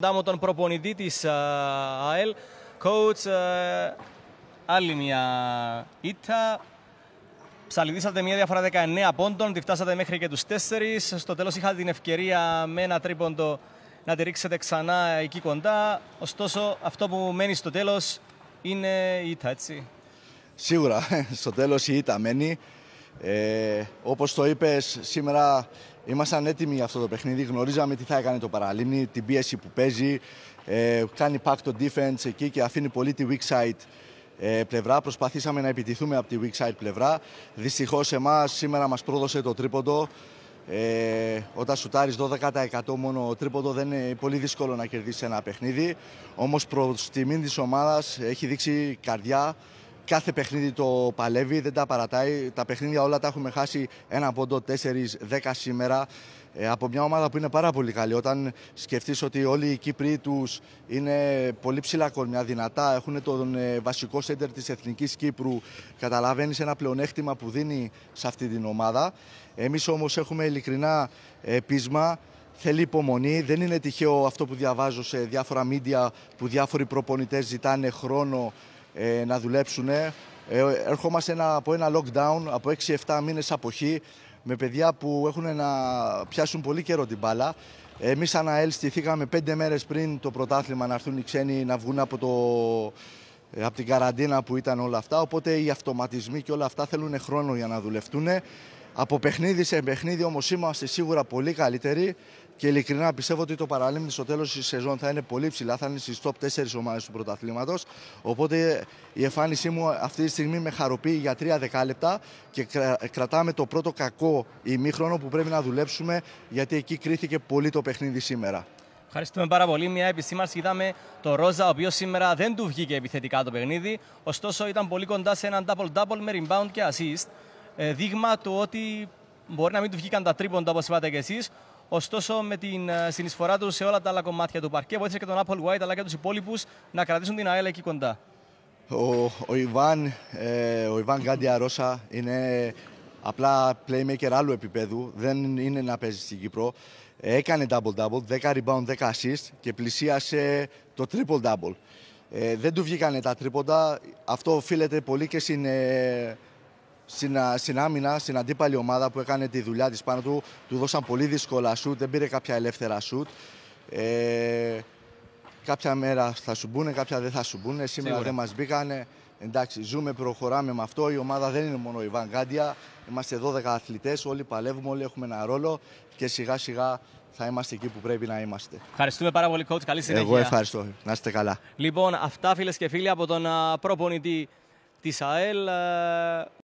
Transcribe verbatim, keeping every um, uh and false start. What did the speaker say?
Δάμω τον προπονητή της ΑΕΛ, coach, άλλη μια ήττα. Ψαλιδίσατε μια διαφορά δεκαεννέα πόντων, τη φτάσατε μέχρι και τους τέσσερις. Στο τέλος είχατε την ευκαιρία με ένα τρίποντο να τη ρίξετε ξανά εκεί κοντά. Ωστόσο, αυτό που μένει στο τέλος είναι η ήττα, έτσι. Σίγουρα, στο τέλος η ήττα μένει. Ε, όπως το είπες, σήμερα ήμασταν έτοιμοι για αυτό το παιχνίδι. Γνωρίζαμε τι θα έκανε το Παραλίμνη, την πίεση που παίζει. Ε, κάνει pack το defense εκεί και αφήνει πολύ τη weak side ε, πλευρά. Προσπαθήσαμε να επιτηθούμε από τη weak side πλευρά. Δυστυχώς εμάς σήμερα μας πρόδωσε το τρίποντο. Ε, όταν σουτάρεις δώδεκα τοις εκατό μόνο τρίποντο δεν είναι πολύ δύσκολο να κερδίσεις ένα παιχνίδι. Όμως προς τιμήν της ομάδας έχει δείξει καρδιά. Κάθε παιχνίδι το παλεύει, δεν τα παρατάει. Τα παιχνίδια όλα τα έχουμε χάσει ένα πόντο, τέσσερις δέκα σήμερα. Ε, από μια ομάδα που είναι πάρα πολύ καλή. Όταν σκεφτείς ότι όλοι οι Κύπροι τους είναι πολύ ψηλά κορμιά, δυνατά, έχουν τον ε, βασικό σέντερ της Εθνικής Κύπρου, καταλαβαίνεις ένα πλεονέκτημα που δίνει σε αυτή την ομάδα. Εμείς όμως έχουμε ειλικρινά ε, πείσμα. Θέλει υπομονή. Δεν είναι τυχαίο αυτό που διαβάζω σε διάφορα media που διάφοροι προπονητές ζητάνε χρόνο ε, να δουλέψουν. Ε, ερχόμαστε ένα, από ένα lockdown, από έξι επτά μήνες αποχή, με παιδιά που έχουν να πιάσουν πολύ καιρό την μπάλα. Εμείς σαν ΑΕΛ στηθήκαμε πέντε μέρες πριν το πρωτάθλημα να έρθουν οι ξένοι να βγουν από, το, από την καραντίνα που ήταν όλα αυτά. Οπότε οι αυτοματισμοί και όλα αυτά θέλουν χρόνο για να δουλευτούν. Από παιχνίδι σε παιχνίδι όμως είμαστε σίγουρα πολύ καλύτεροι και ειλικρινά πιστεύω ότι το Παραλίμνη στο τέλος της σεζόν θα είναι πολύ ψηλά, θα είναι στις top τέσσερις ομάδες του πρωταθλήματος. Οπότε η εμφάνισή μου αυτή τη στιγμή με χαροποιεί για τρία δεκάλεπτα και κρατάμε το πρώτο κακό ημίχρονο που πρέπει να δουλέψουμε, γιατί εκεί κρίθηκε πολύ το παιχνίδι σήμερα. Ευχαριστούμε πάρα πολύ. Μια επισήμανση, είδαμε το Ρόζα, ο οποίος σήμερα δεν του βγήκε επιθετικά το παιχνίδι, ωστόσο ήταν πολύ κοντά σε έναν double-double με rebound και assist. Δείγμα του ότι μπορεί να μην του βγήκαν τα τρίποντα όπως είπατε και εσείς, ωστόσο με την συνεισφορά του σε όλα τα άλλα κομμάτια του παρκέ βοήθησε και τον Apple White αλλά και τους υπόλοιπους να κρατήσουν την ΑΕΛ εκεί κοντά. Ο, ο Ιβάν, ε, ο Ιβάν Γκάντια Ρώσα είναι απλά playmaker άλλου επίπεδου, δεν είναι να παίζει στην Κύπρο. Έκανε double-double, δέκα rebound, δέκα assist και πλησίασε το triple-double. Ε, δεν του βγήκανε τα τρίποντα, αυτό οφείλεται πολύ και στην... Ε, Στην, στην άμυνα, στην αντίπαλη ομάδα που έκανε τη δουλειά της πάνω του, του δώσαν πολύ δύσκολα σουτ, δεν πήρε κάποια ελεύθερα σουτ. Ε, κάποια μέρα θα σου μπουν, κάποια δεν θα σου μπουν. Σήμερα Σίγουρα. δεν μας μπήκανε. Εντάξει, ζούμε, προχωράμε με αυτό. Η ομάδα δεν είναι μόνο η Ιβάν Γκάντια. Είμαστε δώδεκα αθλητές, όλοι παλεύουμε, όλοι έχουμε ένα ρόλο και σιγά σιγά θα είμαστε εκεί που πρέπει να είμαστε. Ευχαριστούμε πάρα πολύ, coach. Καλή συνέχεια. Εγώ ευχαριστώ. Να είστε καλά. Λοιπόν, αυτά φίλες και φίλοι από τον προπονητή της ΑΕΛ.